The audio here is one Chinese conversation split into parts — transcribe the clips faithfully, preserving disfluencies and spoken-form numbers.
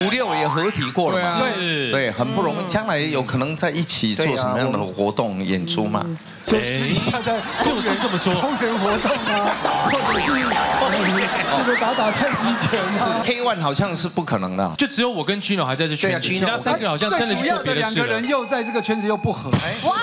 五六也合体过了嘛， 对对，很不容易，将来有可能在一起做什么样的活动演出嘛？ 就是他在就是这么说，公园活动啊，或者是这个打打太极拳啊。 K ONE 好像是不可能的， 就只有我跟 Gino 还在这圈子，其他三个好像真的去做别的事了。 最主要的两个人又在这个圈子又不合。 哇！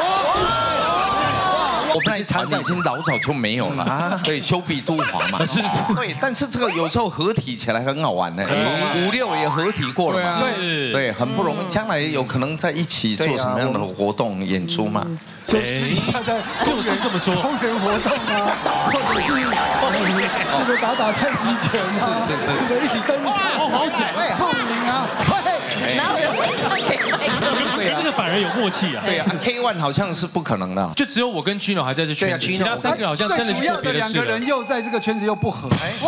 我们那一场已经老早就没有了啊，对，修比都华嘛，是是，对，但是这个有时候合体起来很好玩的，五六也合体过了嘛， 对对，很不容易，将来有可能在一起做什么样的活动演出嘛？ 就是他在就是这么说，公园活动啊，或者是这个打打太极拳啊， 是是是， 一起登山，好好讲，报名啊， 哪有人会唱给麦克？ 哎，这个反而有默契啊。 对啊 ，K ONE 好像是不可能的， 就只有我跟 Gino 还在这圈子，其他三个好像真的去做别的事了。 两个人又在这个圈子又不合。 哇！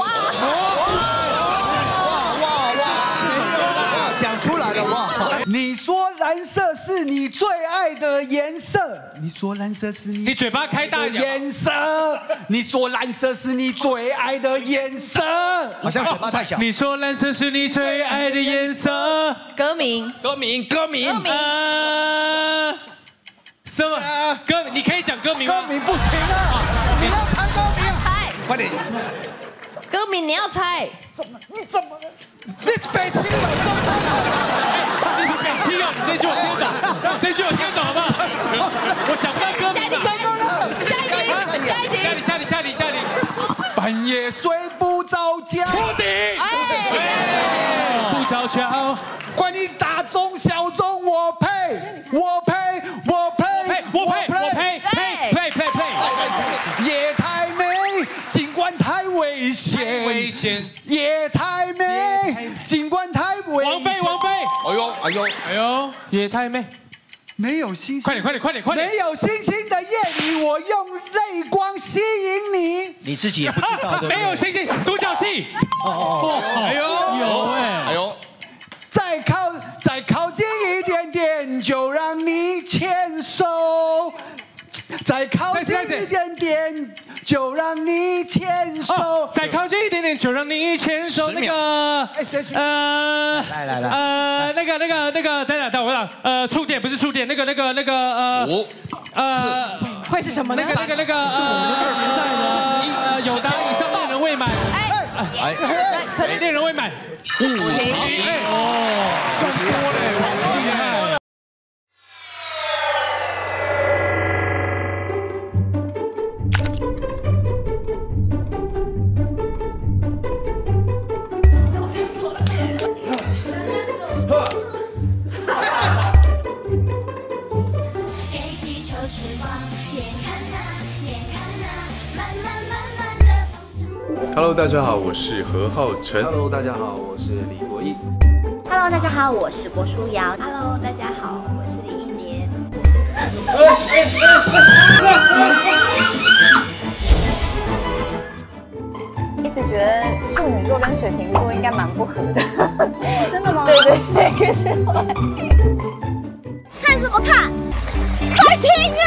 讲出来了哇！你说蓝色是你最爱的颜色，你说蓝色是你你嘴巴开大一点。 颜色，你说蓝色是你最爱的颜色，好像嘴巴太小。 你说蓝色是你最爱的颜色。 歌名， 歌名，歌名， 歌名。 呃，什么歌？你可以讲歌名吗？ 歌名不行啊！你要猜歌名， 猜， 快点。 歌名你要猜。 怎么？你怎么？你是北京的，怎么？ 你是北京啊！你这句我听得懂，这句我听得懂好不好？我想不到歌名。 怎么了？下一题，下一题， 下题，下题，下题，下题。 半夜睡不着觉。 秃顶。哎，不悄悄。 管你大中小中，我配，我配，我配， 我配，我配，配，配，配，配。 夜太美，尽管太危险， 危险。 夜太美，尽管太危险。 王菲，王菲。 哎呦，哎呦， 哎呦，夜太美。 没有星星， 快点，快点，快点，快点！ 没有星星的夜里，我用泪光吸引你。 你自己也不知道的。 没有星星，独角戏。哦， 哎呦， 有哎， 哎呦， 再靠再靠近一点点，就让你牵手。再靠近一点点，就让你牵手。 再靠近一点点，就让你牵手。那个，呃， 来来来， 呃，那个那个那个，等等等我讲，呃，触电不是触电，那个那个那个呃， 五， 呃， 会是什么呢？ 那个那个那个呃，呃，有答以上恋人未满。 哎哎， 可是恋人未满。 停。 哦， 算多了，厉害。 Hello， 大家好，我是何浩晨。 Hello， 大家好，我是李国毅。 Hello， 大家好，我是郭书瑶。 Hello， 大家好，我是李一洁。 一直觉得处女座跟水瓶座应该蛮不合的。真的吗？对对对，可是后来看什么看？快停啊！